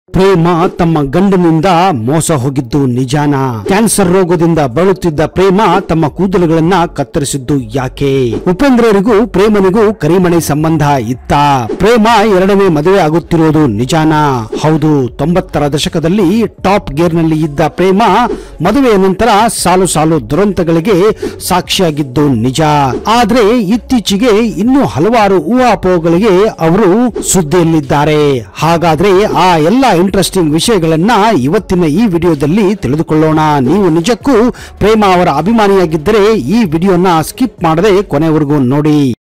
ಪ್ರೇಮ ತಮ್ಮ ಗಂಡನಿಂದ ಮೋಸ ಹೋಗಿದ್ದು ನಿಜಾನ? ಕ್ಯಾನ್ಸರ್ ರೋಗದಿಂದ ಬಳಲುತ್ತಿದ್ದ ಪ್ರೇಮ ತಮ್ಮ ಕೂದಲುಗಳನ್ನ ಕತ್ತರಿಸಿದ್ದು ಯಾಕೆ? ಉಪೇಂದ್ರರಿಗೂ ಪ್ರೇಮನಿಗೂ ಕರಿಮಣಿ ಸಂಬಂಧ ಇತ್ತ? ಪ್ರೇಮ ಎರಡನೇ ಮದುವೆ ಆಗುತ್ತಿರುವುದು ನಿಜಾನ? ಹೌದು. 90ರ ದಶಕದಲ್ಲಿ ಟಾಪ್ ಗೇರ್ ನಲ್ಲಿ ಇದ್ದ ಪ್ರೇಮ ಮದುವೆಯ ನಂತರ ಸಾಲು ಸಾಲು ದುರಂತಗಳಿಗೆ ಸಾಕ್ಷಿಯಾಗಿದ್ದು ನಿಜ. ಆದ್ರೆ ಇತ್ತೀಚೆಗೆ ಇನ್ನೂ ಹಲವಾರು ಊಹಾಪೋಹಗಳಿಗೆ ಅವರು ಸುದ್ದಿಯಲ್ಲಿದ್ದಾರೆ. ಹಾಗಾದ್ರೆ ಆ ಎಲ್ಲ ಇಂಟ್ರೆಸ್ಟಿಂಗ್ ವಿಷಯಗಳನ್ನ ಇವತ್ತಿನ ಈ ವಿಡಿಯೋದಲ್ಲಿ ತಿಳಿದುಕೊಳ್ಳೋಣ. ನೀವು ನಿಜಕ್ಕೂ ಪ್ರೇಮ ಅವರ ಅಭಿಮಾನಿಯಾಗಿದ್ದರೆ ಈ ವಿಡಿಯೋನ ಸ್ಕಿಪ್ ಮಾಡದೆ ಕೊನೆವರೆಗೂ ನೋಡಿ.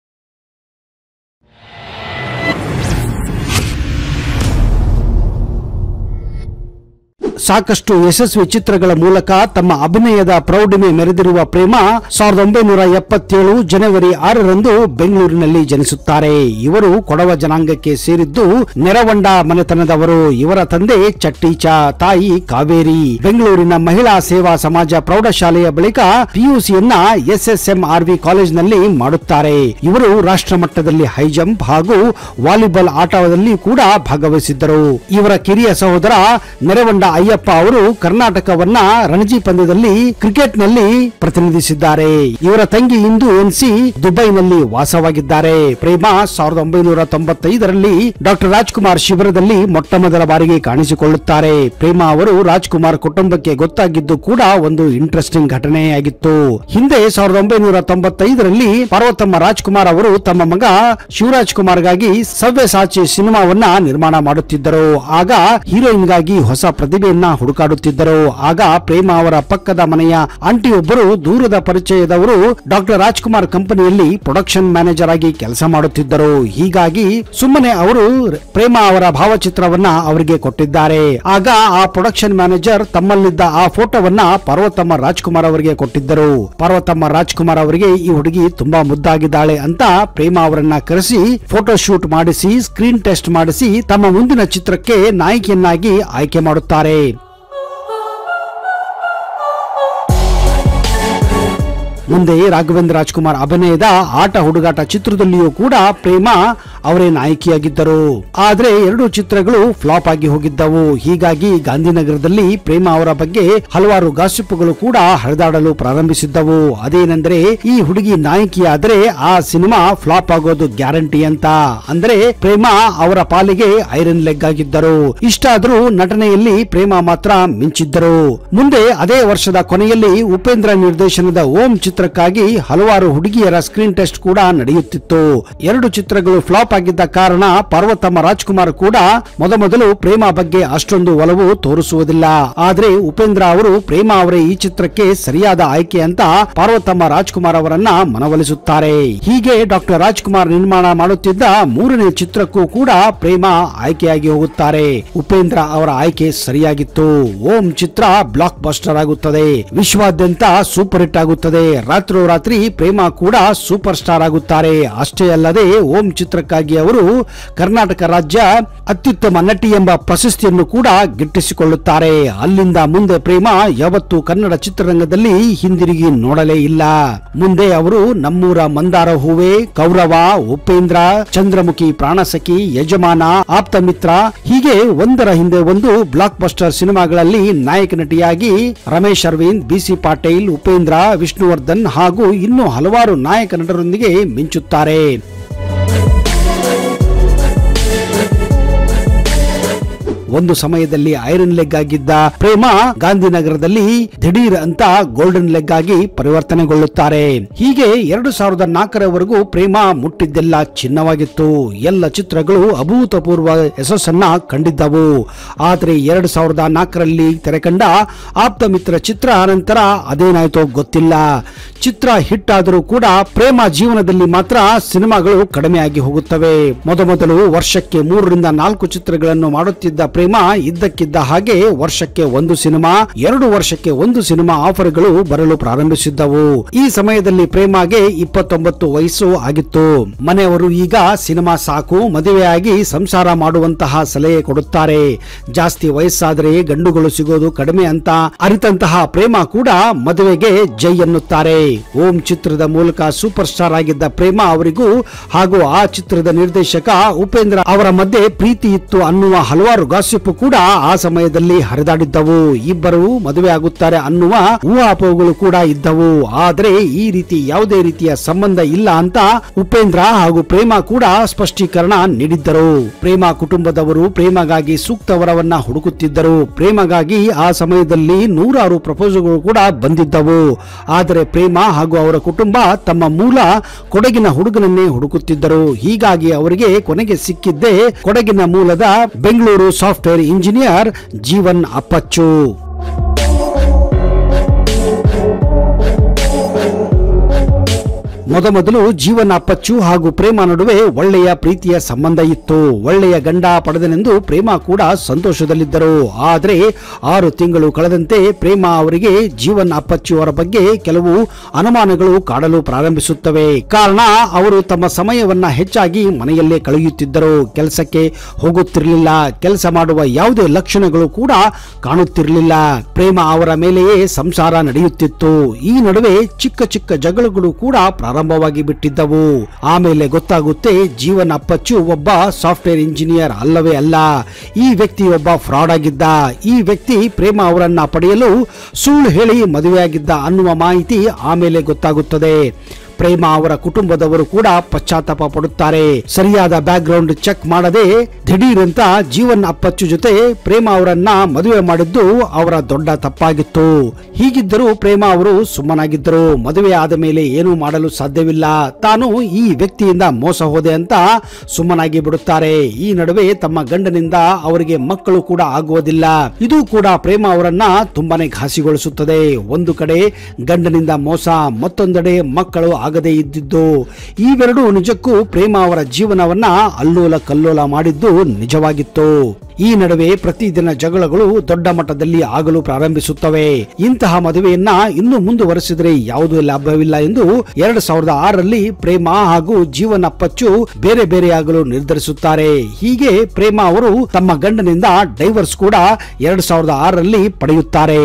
ಸಾಕಷ್ಟು ಯಶಸ್ವಿ ಚಿತ್ರಗಳ ಮೂಲಕ ತಮ್ಮ ಅಭಿನಯದ ಪ್ರೌಢಿಮೆ ಮೆರೆದಿರುವ ಪ್ರೇಮ 1977 ಜನವರಿ 6ರಂದು ಬೆಂಗಳೂರಿನಲ್ಲಿ ಜನಿಸುತ್ತಾರೆ. ಇವರು ಕೊಡವ ಜನಾಂಗಕ್ಕೆ ಸೇರಿದ್ದು ನೆರವಂಡ ಮನೆತನದವರು. ಇವರ ತಂದೆ ಚಟ್ಟೀಚ, ತಾಯಿ ಕಾವೇರಿ. ಬೆಂಗಳೂರಿನ ಮಹಿಳಾ ಸೇವಾ ಸಮಾಜ ಪ್ರೌಢಶಾಲೆಯ ಬಳಿಕ ಪಿಯುಸಿಯನ್ನ SSMRV ಕಾಲೇಜಿನಲ್ಲಿ ಮಾಡುತ್ತಾರೆ. ಇವರು ರಾಷ್ಟ್ರ ಮಟ್ಟದಲ್ಲಿ ಹೈ ಜಂಪ್ ಹಾಗೂ ವಾಲಿಬಾಲ್ ಆಟದಲ್ಲಿ ಕೂಡ ಭಾಗವಹಿಸಿದ್ದರು. ಇವರ ಕಿರಿಯ ಸಹೋದರ ನೆರವಂಡ ಅಯ್ಯಪ್ಪ ಅವರು ಕರ್ನಾಟಕವನ್ನ ರಣಜಿ ಪಂದ್ಯದಲ್ಲಿ ಕ್ರಿಕೆಟ್ ನಲ್ಲಿ ಪ್ರತಿನಿಧಿಸಿದ್ದಾರೆ. ಇವರ ತಂಗಿ ಇಂದು ಎನ್ಸಿ ದುಬೈನಲ್ಲಿ ವಾಸವಾಗಿದ್ದಾರೆ. ಪ್ರೇಮ 1995ರಲ್ಲಿ ಡಾಕ್ಟರ್ ರಾಜ್ಕುಮಾರ್ ಶಿಬಿರದಲ್ಲಿ ಮೊಟ್ಟ ಮೊದಲ ಬಾರಿಗೆ ಕಾಣಿಸಿಕೊಳ್ಳುತ್ತಾರೆ. ಪ್ರೇಮ ಅವರು ರಾಜ್ಕುಮಾರ್ ಕುಟುಂಬಕ್ಕೆ ಗೊತ್ತಾಗಿದ್ದು ಕೂಡ ಒಂದು ಇಂಟ್ರೆಸ್ಟಿಂಗ್ ಘಟನೆಯಾಗಿತ್ತು. ಹಿಂದೆ 1995ರಲ್ಲಿ ಪಾರ್ವತಮ್ಮ ರಾಜ್ಕುಮಾರ್ ಅವರು ತಮ್ಮ ಮಗ ಶಿವರಾಜ್ ಕುಮಾರ್ಗಾಗಿ ಸವ್ಯಸಾಚಿ ಸಿನಿಮಾವನ್ನ ನಿರ್ಮಾಣ ಮಾಡುತ್ತಿದ್ದರು. ಆಗ ಹೀರೋಯಿನ್ ಗಾಗಿ ಹೊಸ ಪ್ರತಿಭೆಯನ್ನ ಹುಡುಕಾಡುತ್ತಿದ್ದರು. ಆಗ ಪ್ರೇಮ ಅವರ ಪಕ್ಕದ ಮನೆಯ ಆಂಟಿಯೊಬ್ಬರು ದೂರದ ಪರಿಚಯದವರು ಡಾಕ್ಟರ್ ರಾಜ್ಕುಮಾರ್ ಕಂಪನಿಯಲ್ಲಿ ಪ್ರೊಡಕ್ಷನ್ ಮ್ಯಾನೇಜರ್ ಆಗಿ ಕೆಲಸ ಮಾಡುತ್ತಿದ್ದರು. ಹೀಗಾಗಿ ಸುಮ್ಮನೆ ಅವರು ಪ್ರೇಮ ಅವರ ಭಾವಚಿತ್ರವನ್ನ ಅವರಿಗೆ ಕೊಟ್ಟಿದ್ದಾರೆ. ಆಗ ಆ ಪ್ರೊಡಕ್ಷನ್ ಮ್ಯಾನೇಜರ್ ತಮ್ಮಲ್ಲಿದ್ದ ಆ ಫೋಟೋವನ್ನ ಪಾರ್ವತಮ್ಮ ರಾಜ್ಕುಮಾರ್ ಅವರಿಗೆ ಕೊಟ್ಟಿದ್ದರು. ಪಾರ್ವತಮ್ಮ ರಾಜ್ಕುಮಾರ್ ಅವರಿಗೆ ಈ ಹುಡುಗಿ ತುಂಬಾ ಮುದ್ದಾಗಿದ್ದಾಳೆ ಅಂತ ಪ್ರೇಮ ಅವರನ್ನ ಕರೆಸಿ ಫೋಟೋ ಶೂಟ್ ಮಾಡಿಸಿ ಸ್ಕ್ರೀನ್ ಟೆಸ್ಟ್ ಮಾಡಿಸಿ ತಮ್ಮ ಮುಂದಿನ ಚಿತ್ರಕ್ಕೆ ನಾಯಕಿಯನ್ನಾಗಿ ಆಯ್ಕೆ ಮಾಡುತ್ತಾರೆ. ಮುಂದೆ ರಾಘವೇಂದ್ರ ರಾಜ್ಕುಮಾರ್ ಅಭಿನಯದ ಆಟ ಹುಡುಗಾಟ ಚಿತ್ರದಲ್ಲಿಯೂ ಕೂಡ ಪ್ರೇಮ ಅವರೇ ನಾಯಕಿಯಾಗಿದ್ದರು. ಆದ್ರೆ ಎರಡು ಚಿತ್ರಗಳು ಫ್ಲಾಪ್ ಆಗಿ ಹೋಗಿದ್ದವು. ಹೀಗಾಗಿ ಗಾಂಧಿನಗರದಲ್ಲಿ ಪ್ರೇಮ ಅವರ ಬಗ್ಗೆ ಹಲವಾರು ಗಾಸಿಪ್ಪುಗಳು ಕೂಡ ಹರಿದಾಡಲು ಪ್ರಾರಂಭಿಸಿದ್ದವು. ಅದೇನೆಂದರೆ ಈ ಹುಡುಗಿ ನಾಯಕಿಯಾದರೆ ಆ ಸಿನಿಮಾ ಫ್ಲಾಪ್ ಆಗೋದು ಗ್ಯಾರಂಟಿ ಅಂತ. ಅಂದ್ರೆ ಪ್ರೇಮ ಅವರ ಪಾಲಿಗೆ ಐರನ್ ಲೆಗ್ ಆಗಿದ್ದರು. ಇಷ್ಟಾದ್ರೂ ನಟನೆಯಲ್ಲಿ ಪ್ರೇಮ ಮಾತ್ರ ಮಿಂಚಿದ್ದರು. ಮುಂದೆ ಅದೇ ವರ್ಷದ ಕೊನೆಯಲ್ಲಿ ಉಪೇಂದ್ರ ನಿರ್ದೇಶನದ ಓಂ ಚಿತ್ರಕ್ಕಾಗಿ ಹಲವಾರು ಹುಡುಗಿಯರ ಸ್ಕ್ರೀನ್ ಟೆಸ್ಟ್ ಕೂಡ ನಡೆಯುತ್ತಿತ್ತು. ಎರಡು ಚಿತ್ರಗಳು ಫ್ಲಾಪ್ ಆಗಿದ್ದ ಕಾರಣ ಪಾರ್ವತಮ್ಮ ರಾಜ್ಕುಮಾರ್ ಕೂಡ ಮೊದಲು ಪ್ರೇಮ ಬಗ್ಗೆ ಅಷ್ಟೊಂದು ಒಲವು ತೋರಿಸುವುದಿಲ್ಲ. ಆದ್ರೆ ಉಪೇಂದ್ರ ಅವರು ಪ್ರೇಮ ಅವರೇ ಈ ಚಿತ್ರಕ್ಕೆ ಸರಿಯಾದ ಆಯ್ಕೆ ಅಂತ ಪಾರ್ವತಮ್ಮ ರಾಜ್ಕುಮಾರ್ ಅವರನ್ನ ಮನವೊಲಿಸುತ್ತಾರೆ. ಹೀಗೆ ಡಾಕ್ಟರ್ ರಾಜ್ಕುಮಾರ್ ನಿರ್ಮಾಣ ಮಾಡುತ್ತಿದ್ದ ಮೂರನೇ ಚಿತ್ರಕ್ಕೂ ಕೂಡ ಪ್ರೇಮ ಆಯ್ಕೆಯಾಗಿ ಹೋಗುತ್ತಾರೆ. ಉಪೇಂದ್ರ ಅವರ ಆಯ್ಕೆ ಸರಿಯಾಗಿತ್ತು. ಓಂ ಚಿತ್ರ ಬ್ಲಾಕ್ ಬಸ್ಟರ್ ಆಗುತ್ತದೆ. ವಿಶ್ವಾದ್ಯಂತ ಸೂಪರ್ ಹಿಟ್ ಆಗುತ್ತದೆ. ರಾತ್ರೋರಾತ್ರಿ ಪ್ರೇಮ ಕೂಡ ಸೂಪರ್ ಸ್ಟಾರ್ ಆಗುತ್ತಾರೆ. ಅಷ್ಟೇ ಅಲ್ಲದೆ ಓಂ ಚಿತ್ರಕ್ಕಾಗಿ ಅವರು ಕರ್ನಾಟಕ ರಾಜ್ಯ ಅತ್ಯುತ್ತಮ ನಟಿ ಎಂಬ ಪ್ರಶಸ್ತಿಯನ್ನು ಕೂಡ ಗಿಟ್ಟಿಸಿಕೊಳ್ಳುತ್ತಾರೆ. ಅಲ್ಲಿಂದ ಮುಂದೆ ಪ್ರೇಮ ಯಾವತ್ತೂ ಕನ್ನಡ ಚಿತ್ರರಂಗದಲ್ಲಿ ಹಿಂದಿರುಗಿ ನೋಡಲೇ ಇಲ್ಲ. ಮುಂದೆ ಅವರು ನಮ್ಮೂರ ಮಂದಾರ ಹೂವೆ, ಕೌರವ, ಉಪೇಂದ್ರ, ಚಂದ್ರಮುಖಿ, ಪ್ರಾಣಸಖಿ, ಯಜಮಾನ, ಆಪ್ತ ಮಿತ್ರ ಹೀಗೆ ಒಂದರ ಹಿಂದೆ ಒಂದು ಬ್ಲಾಕ್ ಬಸ್ಟರ್ ಸಿನಿಮಾಗಳಲ್ಲಿ ನಾಯಕ ನಟಿಯಾಗಿ ರಮೇಶ್ ಅರವಿಂದ್, ಬಿಸಿ ಪಾಟೀಲ್, ಉಪೇಂದ್ರ, ವಿಷ್ಣುವರ್ಧನ್ ಹಾಗೂ ಇನ್ನೂ ಹಲವಾರು ನಾಯಕ ನಟರೊಂದಿಗೆ ಮಿಂಚುತ್ತಾರೆ. ಒಂದು ಸಮಯದಲ್ಲಿ ಐರನ್ ಲೆಗ್ ಆಗಿದ್ದ ಪ್ರೇಮ ಗಾಂಧಿನಗರದಲ್ಲಿ ದಿಢೀರ್ ಅಂತ ಗೋಲ್ಡನ್ ಲೆಗ್ ಆಗಿ ಪರಿವರ್ತನೆಗೊಳ್ಳುತ್ತಾರೆ. ಹೀಗೆ 2004ರವರೆಗೂ ಪ್ರೇಮ ಮುಟ್ಟಿದ್ದೆಲ್ಲ ಚಿನ್ನವಾಗಿತ್ತು. ಎಲ್ಲ ಚಿತ್ರಗಳು ಅಭೂತಪೂರ್ವ ಯಶಸ್ಸನ್ನ ಕಂಡಿದ್ದವು. ಆದ್ರೆ 2004ರಲ್ಲಿ ತೆರೆಕಂಡ ಆಪ್ತ ಮಿತ್ರ ಚಿತ್ರ ಅನಂತರ ಅದೇನಾಯ್ತೋ ಗೊತ್ತಿಲ್ಲ. ಚಿತ್ರ ಹಿಟ್ ಆದರೂ ಕೂಡ ಪ್ರೇಮ ಜೀವನದಲ್ಲಿ ಮಾತ್ರ ಸಿನಿಮಾಗಳು ಕಡಿಮೆಯಾಗಿ ಹೋಗುತ್ತವೆ. ಮೊದಲು ವರ್ಷಕ್ಕೆ 3ರಿಂದ 4 ಚಿತ್ರಗಳನ್ನು ಮಾಡುತ್ತಿದ್ದ ಪ್ರೇಮ ಇದ್ದಕ್ಕಿದ್ದ ಹಾಗೆ ವರ್ಷಕ್ಕೆ ಒಂದು ಸಿನಿಮಾ, 2 ವರ್ಷಕ್ಕೆ ಒಂದು ಸಿನಿಮಾ ಆಫರ್ಗಳು ಬರಲು ಪ್ರಾರಂಭಿಸಿದ್ದವು. ಈ ಸಮಯದಲ್ಲಿ ಪ್ರೇಮಗೆ 29 ವಯಸ್ಸು ಆಗಿತ್ತು. ಮನೆಯವರು ಈಗ ಸಿನಿಮಾ ಸಾಕು, ಮದುವೆಯಾಗಿ ಸಂಸಾರ ಮಾಡುವಂತಹ ಸಲಹೆ ಕೊಡುತ್ತಾರೆ. ಜಾಸ್ತಿ ವಯಸ್ಸಾದರೆ ಗಂಡುಗಳು ಸಿಗೋದು ಕಡಿಮೆ ಅಂತ ಅರಿತಂತಹ ಪ್ರೇಮ ಕೂಡ ಮದುವೆಗೆ ಜೈ ಎನ್ನುತ್ತಾರೆ. ಓಂ ಚಿತ್ರದ ಮೂಲಕ ಸೂಪರ್ ಸ್ಟಾರ್ ಆಗಿದ್ದ ಪ್ರೇಮ ಅವರಿಗೂ ಹಾಗೂ ಆ ಚಿತ್ರದ ನಿರ್ದೇಶಕ ಉಪೇಂದ್ರ ಅವರ ಮಧ್ಯೆ ಪ್ರೀತಿ ಇತ್ತು ಅನ್ನುವ ಹಲವಾರು ಗಾಸಿಪ್ ಗಾಸಿಪ್ ಕೂಡ ಆ ಸಮಯದಲ್ಲಿ ಹರಿದಾಡಿದ್ದವು. ಇಬ್ಬರು ಮದುವೆ ಆಗುತ್ತಾರೆ ಅನ್ನುವ ಊಹಾಪೋಹಗಳು ಕೂಡ ಇದ್ದವು. ಆದ್ರೆ ಈ ರೀತಿ ಯಾವುದೇ ರೀತಿಯ ಸಂಬಂಧ ಇಲ್ಲ ಅಂತ ಉಪೇಂದ್ರ ಹಾಗೂ ಪ್ರೇಮ ಕೂಡ ಸ್ಪಷ್ಟೀಕರಣ ನೀಡಿದ್ದರು. ಪ್ರೇಮ ಕುಟುಂಬದವರು ಪ್ರೇಮಗಾಗಿ ಸೂಕ್ತ ವರವನ್ನ ಹುಡುಕುತ್ತಿದ್ದರು. ಪ್ರೇಮಗಾಗಿ ಆ ಸಮಯದಲ್ಲಿ ನೂರಾರು ಪ್ರಪೋಸಲ್ಗಳು ಕೂಡ ಬಂದಿದ್ದವು. ಆದರೆ ಪ್ರೇಮ ಹಾಗೂ ಅವರ ಕುಟುಂಬ ತಮ್ಮ ಮೂಲ ಕೊಡಗಿನ ಹುಡುಗನನ್ನೇ ಹುಡುಕುತ್ತಿದ್ದರು. ಹೀಗಾಗಿ ಅವರಿಗೆ ಕೊನೆಗೆ ಸಿಕ್ಕಿದ್ದೇ ಕೊಡಗಿನ ಮೂಲದ ಬೆಂಗಳೂರು ಸಾಫ್ಟ್ವೇರ್ ಇಂಜಿನಿಯರ್ ಜೀವನ್ ಅಪ್ಪಚ್ಚು. ಮೊದಮೊದಲು ಜೀವನ್ ಅಪ್ಪಚ್ಚು ಹಾಗೂ ಪ್ರೇಮ ನಡುವೆ ಒಳ್ಳೆಯ ಪ್ರೀತಿಯ ಸಂಬಂಧ ಇತ್ತು. ಒಳ್ಳೆಯ ಗಂಡ ಪಡೆದನೆಂದು ಪ್ರೇಮ ಕೂಡ ಸಂತೋಷದಲ್ಲಿದ್ದರು. ಆದರೆ 6 ತಿಂಗಳು ಕಳೆದಂತೆ ಪ್ರೇಮ ಅವರಿಗೆ ಜೀವನ್ ಅಪ್ಪಚ್ಚು ಅವರ ಬಗ್ಗೆ ಕೆಲವು ಅನುಮಾನಗಳು ಕಾಡಲು ಪ್ರಾರಂಭಿಸುತ್ತವೆ. ಕಾರಣ ಅವರು ತಮ್ಮ ಸಮಯವನ್ನ ಹೆಚ್ಚಾಗಿ ಮನೆಯಲ್ಲೇ ಕಳೆಯುತ್ತಿದ್ದರು. ಕೆಲಸಕ್ಕೆ ಹೋಗುತ್ತಿರಲಿಲ್ಲ. ಕೆಲಸ ಮಾಡುವ ಯಾವುದೇ ಲಕ್ಷಣಗಳು ಕೂಡ ಕಾಣುತ್ತಿರಲಿಲ್ಲ. ಪ್ರೇಮ ಅವರ ಮೇಲೆಯೇ ಸಂಸಾರ ನಡೆಯುತ್ತಿತ್ತು. ಈ ನಡುವೆ ಚಿಕ್ಕ ಚಿಕ್ಕ ಜಗಳಗಳು ಕೂಡ ಪ್ರಾರಂಭವಾಗಿ ಬಿಟ್ಟಿದ್ದವು. ಆಮೇಲೆ ಗೊತ್ತಾಗುತ್ತೆ ಜೀವನ್ ಅಪ್ಪಚ್ಚು ಒಬ್ಬ ಸಾಫ್ಟ್ವೇರ್ ಇಂಜಿನಿಯರ್ ಅಲ್ಲವೇ ಅಲ್ಲ. ಈ ವ್ಯಕ್ತಿ ಒಬ್ಬ ಫ್ರಾಡ್ ಆಗಿದ್ದ. ಈ ವ್ಯಕ್ತಿ ಪ್ರೇಮ ಅವರನ್ನ ಪಡೆಯಲು ಸುಳ್ಳು ಹೇಳಿ ಮದುವೆಯಾಗಿದ್ದ ಅನ್ನುವ ಮಾಹಿತಿ ಆಮೇಲೆ ಗೊತ್ತಾಗುತ್ತದೆ. ಪ್ರೇಮ ಅವರ ಕುಟುಂಬದವರು ಕೂಡ ಪಶ್ಚಾತ್ತಾಪ ಪಡುತ್ತಾರೆ. ಸರಿಯಾದ ಬ್ಯಾಕ್ ಗ್ರೌಂಡ್ ಚೆಕ್ ಮಾಡದೆ ದಿಢೀರಂತ ಜೀವನ್ ಅಪ್ಪಚ್ಚು ಜೊತೆ ಪ್ರೇಮ ಅವರನ್ನ ಮದುವೆ ಮಾಡಿದ್ದು ಅವರ ದೊಡ್ಡ ತಪ್ಪಾಗಿತ್ತು. ಹೀಗಿದ್ದರೂ ಪ್ರೇಮ ಅವರು ಸುಮ್ಮನಾಗಿದ್ದರು. ಮದುವೆ ಆದ ಮೇಲೆ ಏನೂ ಮಾಡಲು ಸಾಧ್ಯವಿಲ್ಲ, ತಾನು ಈ ವ್ಯಕ್ತಿಯಿಂದ ಮೋಸ ಹೋದೆ ಅಂತ ಸುಮ್ಮನಾಗಿ ಬಿಡುತ್ತಾರೆ. ಈ ನಡುವೆ ತಮ್ಮ ಗಂಡನಿಂದ ಅವರಿಗೆ ಮಕ್ಕಳು ಕೂಡ ಆಗುವುದಿಲ್ಲ. ಇದು ಕೂಡ ಪ್ರೇಮ ಅವರನ್ನ ತುಂಬಾನೇ ಘಾಸಿಗೊಳಿಸುತ್ತದೆ. ಒಂದು ಕಡೆ ಗಂಡನಿಂದ ಮೋಸ, ಮತ್ತೊಂದೆಡೆ ಮಕ್ಕಳು ಆಗದೇ ಇದ್ದಿದ್ದು. ಇವೆರಡೂ ನಿಜಕ್ಕೂ ಪ್ರೇಮ ಅವರ ಜೀವನವನ್ನ ಅಲ್ಲೋಲ ಕಲ್ಲೋಲ ಮಾಡಿದ್ದು ನಿಜವಾಗಿತ್ತು. ಈ ನಡುವೆ ಪ್ರತಿದಿನ ಜಗಳಗಳು ದೊಡ್ಡ ಮಟ್ಟದಲ್ಲಿ ಆಗಲು ಪ್ರಾರಂಭಿಸುತ್ತವೆ. ಇಂತಹ ಮದುವೆಯನ್ನ ಇನ್ನು ಮುಂದುವರೆಸಿದರೆ ಯಾವುದೇ ಲಾಭವಿಲ್ಲ ಎಂದು 2006ರಲ್ಲಿ ಪ್ರೇಮ ಹಾಗೂ ಜೀವನ್ ಅಪ್ಪಚ್ಚು ಬೇರೆ ಬೇರೆಯಾಗಲು ನಿರ್ಧರಿಸುತ್ತಾರೆ. ಹೀಗೆ ಪ್ರೇಮ ಅವರು ತಮ್ಮ ಗಂಡನಿಂದ ಡೈವರ್ಸ್ ಕೂಡ 2006ರಲ್ಲಿ ಪಡೆಯುತ್ತಾರೆ.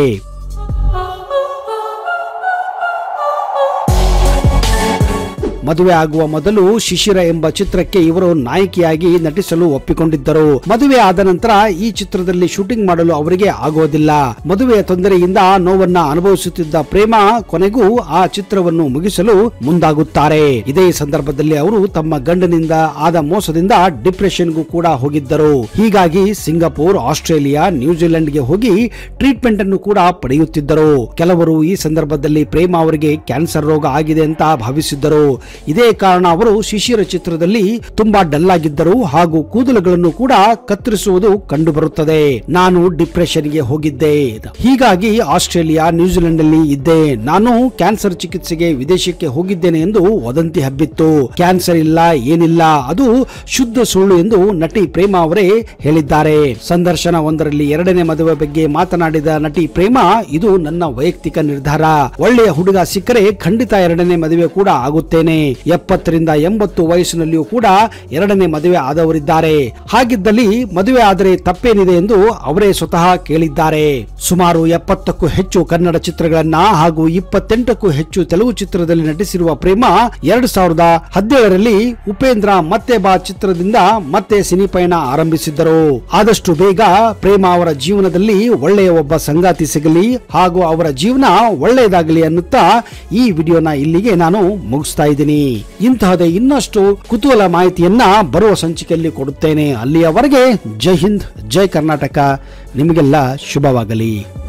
ಮದುವೆ ಆಗುವ ಮೊದಲು ಶಿಶಿರ ಎಂಬ ಚಿತ್ರಕ್ಕೆ ಇವರು ನಾಯಕಿಯಾಗಿ ನಟಿಸಲು ಒಪ್ಪಿಕೊಂಡಿದ್ದರು. ಮದುವೆ ಆದ ನಂತರ ಈ ಚಿತ್ರದಲ್ಲಿ ಶೂಟಿಂಗ್ ಮಾಡಲು ಅವರಿಗೆ ಆಗುವುದಿಲ್ಲ. ಮದುವೆಯ ತೊಂದರೆಯಿಂದ ನೋವನ್ನ ಅನುಭವಿಸುತ್ತಿದ್ದ ಪ್ರೇಮ ಕೊನೆಗೂ ಆ ಚಿತ್ರವನ್ನು ಮುಗಿಸಲು ಮುಂದಾಗುತ್ತಾರೆ. ಇದೇ ಸಂದರ್ಭದಲ್ಲಿ ಅವರು ತಮ್ಮ ಗಂಡನಿಂದ ಆದ ಮೋಸದಿಂದ ಡಿಪ್ರೆಷನ್ಗೂ ಕೂಡ ಹೋಗಿದ್ದರು. ಹೀಗಾಗಿ ಸಿಂಗಾಪುರ್, ಆಸ್ಟ್ರೇಲಿಯಾ, ನ್ಯೂಜಿಲೆಂಡ್ಗೆ ಹೋಗಿ ಟ್ರೀಟ್ಮೆಂಟ್ ಅನ್ನು ಕೂಡ ಪಡೆಯುತ್ತಿದ್ದರು. ಕೆಲವರು ಈ ಸಂದರ್ಭದಲ್ಲಿ ಪ್ರೇಮ ಅವರಿಗೆ ಕ್ಯಾನ್ಸರ್ ರೋಗ ಆಗಿದೆ ಅಂತ ಭಾವಿಸಿದ್ದರು. ಇದೇ ಕಾರಣ ಅವರು ಶಿಶಿರ ಚಿತ್ರದಲ್ಲಿ ತುಂಬಾ ಡಲ್ ಆಗಿದ್ದರು ಹಾಗೂ ಕೂದಲುಗಳನ್ನು ಕೂಡ ಕತ್ತರಿಸುವುದು ಕಂಡು ಬರುತ್ತದೆ. ನಾನು ಡಿಪ್ರೆಷನ್ ಗೆ ಹೋಗಿದ್ದೆ, ಹೀಗಾಗಿ ಆಸ್ಟ್ರೇಲಿಯಾ, ನ್ಯೂಜಿಲೆಂಡ್ ಅಲ್ಲಿ ಇದ್ದೆ. ನಾನು ಕ್ಯಾನ್ಸರ್ ಚಿಕಿತ್ಸೆಗೆ ವಿದೇಶಕ್ಕೆ ಹೋಗಿದ್ದೇನೆ ಎಂದು ವದಂತಿ ಹಬ್ಬಿತ್ತು. ಕ್ಯಾನ್ಸರ್ ಇಲ್ಲ, ಏನಿಲ್ಲ, ಅದು ಶುದ್ಧ ಸುಳ್ಳು ಎಂದು ನಟಿ ಪ್ರೇಮ ಅವರೇ ಹೇಳಿದ್ದಾರೆ. ಸಂದರ್ಶನ ಒಂದರಲ್ಲಿ 2ನೇ ಮದುವೆ ಬಗ್ಗೆ ಮಾತನಾಡಿದ ನಟಿ ಪ್ರೇಮ, ಇದು ನನ್ನ ವೈಯಕ್ತಿಕ ನಿರ್ಧಾರ. ಒಳ್ಳೆಯ ಹುಡುಗ ಸಿಕ್ಕರೆ ಖಂಡಿತ 2ನೇ ಮದುವೆ ಕೂಡ ಆಗುತ್ತೇನೆ. 70 ರಿಂದ 80 ವಯಸ್ಸಿನಲ್ಲಿಯೂ ಕೂಡ 2ನೇ ಮದುವೆ ಆದವರಿದ್ದಾರೆ. ಹಾಗಿದ್ದಲ್ಲಿ ಮದುವೆ ಆದರೆ ತಪ್ಪೇನಿದೆ ಎಂದು ಅವರೇ ಸ್ವತಃ ಕೇಳಿದ್ದಾರೆ. ಸುಮಾರು 70ಕ್ಕೂ ಹೆಚ್ಚು ಕನ್ನಡ ಚಿತ್ರಗಳನ್ನ ಹಾಗೂ 28ಕ್ಕೂ ಹೆಚ್ಚು ತೆಲುಗು ಚಿತ್ರದಲ್ಲಿ ನಟಿಸಿರುವ ಪ್ರೇಮ 2017ರಲ್ಲಿ ಉಪೇಂದ್ರ ಮತ್ತೆ ಬಾ ಚಿತ್ರದಿಂದ ಮತ್ತೆ ಸಿನಿ ಪಯಣ ಆರಂಭಿಸಿದ್ದರು. ಆದಷ್ಟು ಬೇಗ ಪ್ರೇಮ ಅವರ ಜೀವನದಲ್ಲಿ ಒಳ್ಳೆಯ ಒಬ್ಬ ಸಂಗಾತಿ ಸಿಗಲಿ ಹಾಗೂ ಅವರ ಜೀವನ ಒಳ್ಳೆಯದಾಗಲಿ ಅನ್ನುತ್ತಾ ಈ ವಿಡಿಯೋನ ಇಲ್ಲಿಗೆ ನಾನು ಮುಗಿಸ್ತಾ ಇದ್ದೀನಿ. ಇಂತಹದೇ ಇನ್ನಷ್ಟು ಕುತೂಹಲ ಮಾಹಿತಿಯನ್ನ ಬರುವ ಸಂಚಿಕೆಯಲ್ಲಿ ಕೊಡುತ್ತೇನೆ. ಅಲ್ಲಿಯವರೆಗೆ ಜೈ ಹಿಂದ್, ಜೈ ಕರ್ನಾಟಕ. ನಿಮಗೆಲ್ಲ ಶುಭವಾಗಲಿ.